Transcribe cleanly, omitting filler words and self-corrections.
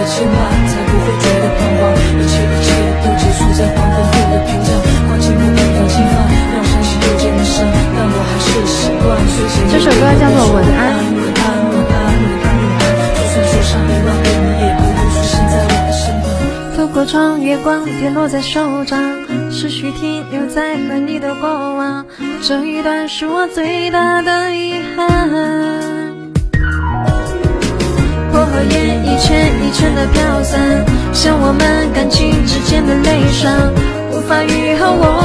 的牵绊，才不会觉得彷徨。一切都结束在黄昏后的屏障，挂进不平的侵犯，让伤心又见了伤，但我还是习惯。 这首歌叫做《晚安》。 就算说上1万遍，你也不会出现在我的身旁。 透过窗，月光跌落在手掌，思绪停留在和你的过往，这一段是我最大的遗憾。薄荷叶一圈一圈的飘散，像我们感情之间的悲伤，无法愈合我